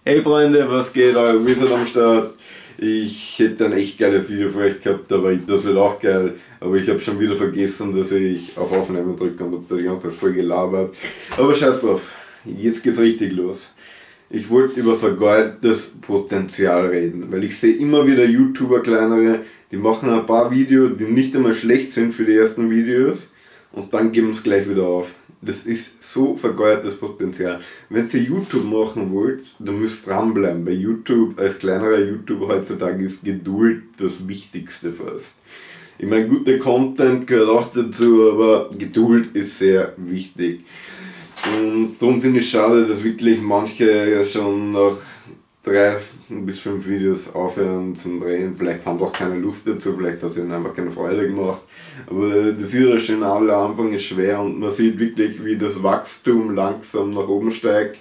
Hey Freunde, was geht? Euer Wizard am Start. Ich hätte ein echt geiles Video für euch gehabt, aber das wird auch geil. Aber ich habe schon wieder vergessen, dass ich auf Aufnehmen drücke und habe da die ganze Zeit voll gelabert. Aber scheiß drauf, jetzt geht's richtig los. Ich wollte über vergeudetes Potenzial reden, weil ich sehe immer wieder YouTuber, kleinere, die machen ein paar Videos, die nicht einmal schlecht sind für die ersten Videos und dann geben es gleich wieder auf. Das ist so vergeudertes Potenzial. Wenn ihr YouTube machen wollt, dann müsst ihr dranbleiben. Bei YouTube, als kleinerer YouTuber heutzutage, ist Geduld das Wichtigste fast. Ich meine, guter Content gehört auch dazu, aber Geduld ist sehr wichtig. Und darum finde ich es schade, dass wirklich manche schon nach 3 bis 5 Videos aufhören zum Drehen. Vielleicht haben sie auch keine Lust dazu, vielleicht hat es ihnen einfach keine Freude gemacht. Aber das irrationale Anfang ist schwer und man sieht wirklich, wie das Wachstum langsam nach oben steigt.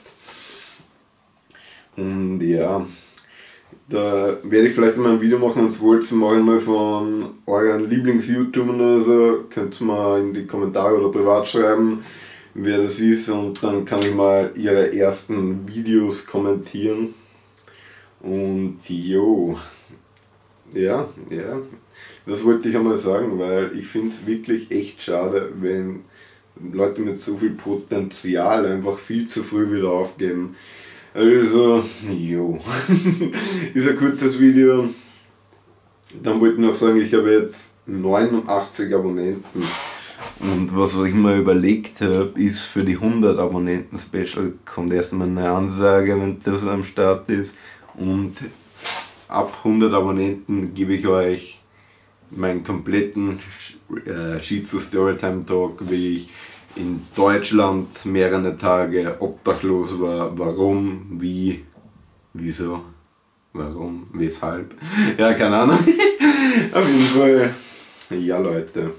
Und ja, da werde ich vielleicht mal ein Video machen, und wollt ihr mal von euren Lieblings-YouTubern oder so, könnt ihr mal in die Kommentare oder privat schreiben, wer das ist, und dann kann ich mal ihre ersten Videos kommentieren. Und jo, ja, das wollte ich einmal sagen, weil ich finde es wirklich echt schade, wenn Leute mit so viel Potenzial einfach viel zu früh wieder aufgeben. Also, jo, ist ein kurzes Video. Dann wollte ich noch sagen, ich habe jetzt 89 Abonnenten. Und was ich mir überlegt habe, ist, für die 100 Abonnenten Special kommt erstmal eine Ansage, wenn das am Start ist. Und ab 100 Abonnenten gebe ich euch meinen kompletten Shizu Storytime Talk, wie ich in Deutschland mehrere Tage obdachlos war, warum, wie, wieso, warum, weshalb, ja, keine Ahnung. Auf jeden Fall, ja Leute,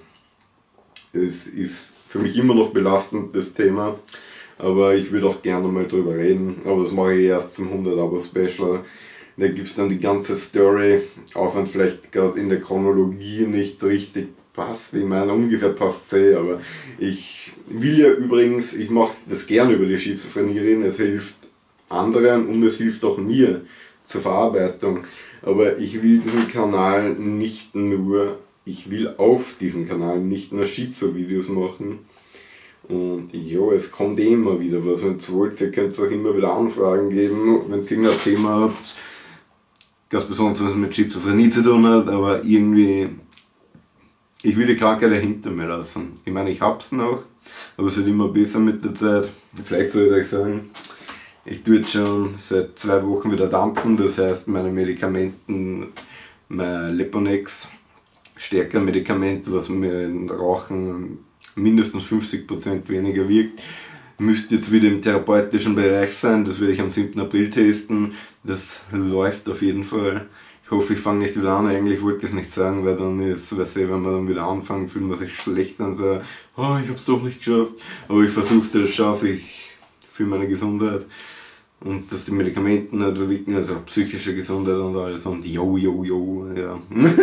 es ist für mich immer noch belastend, das Thema. Aber ich würde auch gerne mal drüber reden, aber das mache ich erst zum 100 Abo Special. Da gibt es dann die ganze Story, auch wenn vielleicht gerade in der Chronologie nicht richtig passt. Ich meine, ungefähr passt es, aber ich will ja übrigens, ich mache das gerne über die Schizophrenie reden, es hilft anderen und es hilft auch mir zur Verarbeitung. Aber ich will diesen Kanal nicht nur, ich will auf diesem Kanal nicht nur Schizo-Videos machen. Und jo, es kommt immer wieder was, wenn ihr wollt, ihr könnt auch immer wieder Anfragen geben, wenn ihr irgendein Thema habt, ganz besonders was mit Schizophrenie zu tun hat, aber irgendwie, ich will die Krankheit hinter mir lassen. Ich meine, ich hab's noch, aber es wird immer besser mit der Zeit. Vielleicht soll ich euch sagen, ich tue jetzt schon seit 2 Wochen wieder dampfen, das heißt meine Medikamenten, mein Leponex, stärker Medikament, was mir in Rauchen mindestens 50% weniger wirkt, müsste jetzt wieder im therapeutischen Bereich sein. Das werde ich am 7. April testen. Das läuft auf jeden Fall. Ich hoffe, ich fange nicht wieder an. Eigentlich wollte ich es nicht sagen, weil dann ist, weißt du, wenn man dann wieder anfängt, fühlt man sich schlecht und so, oh, ich habe es doch nicht geschafft. Aber ich versuche, das schaffe ich für meine Gesundheit. Und dass die Medikamente nicht so wirken, also psychische Gesundheit und alles. Und jo, ja.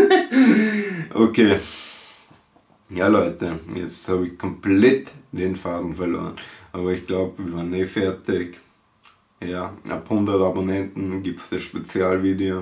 Okay. Ja Leute, jetzt habe ich komplett den Faden verloren, aber ich glaube, wir waren eh fertig. Ja, ab 100 Abonnenten gibt es das Spezialvideo.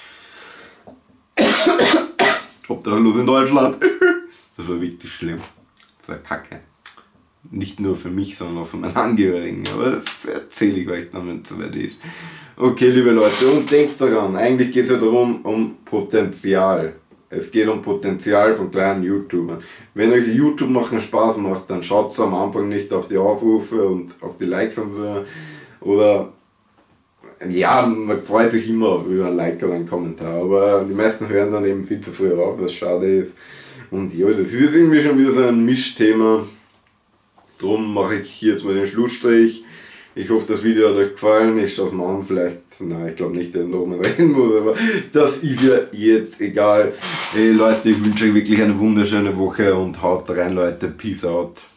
Obdachlos in Deutschland. Das war wirklich schlimm. Das war kacke. Nicht nur für mich, sondern auch für meine Angehörigen, aber das erzähle ich euch dann, wenn es soweit ist. Okay, liebe Leute, und denkt daran, eigentlich geht es ja darum, um Potenzial. Es geht um Potenzial von kleinen YouTubern. Wenn euch YouTube machen Spaß macht, dann schaut am Anfang nicht auf die Aufrufe und auf die Likes und so. Oder, ja, man freut sich immer über ein Like oder einen Kommentar, aber die meisten hören dann eben viel zu früh auf, was schade ist. Und ja, das ist jetzt irgendwie schon wieder so ein Mischthema. Darum mache ich hier jetzt mal den Schlussstrich. Ich hoffe, das Video hat euch gefallen. Ich schaue es mal an, vielleicht, nein, ich glaube nicht, dass ich nochmal reden muss, aber das ist ja jetzt egal. Hey Leute, ich wünsche euch wirklich eine wunderschöne Woche und haut rein Leute, peace out.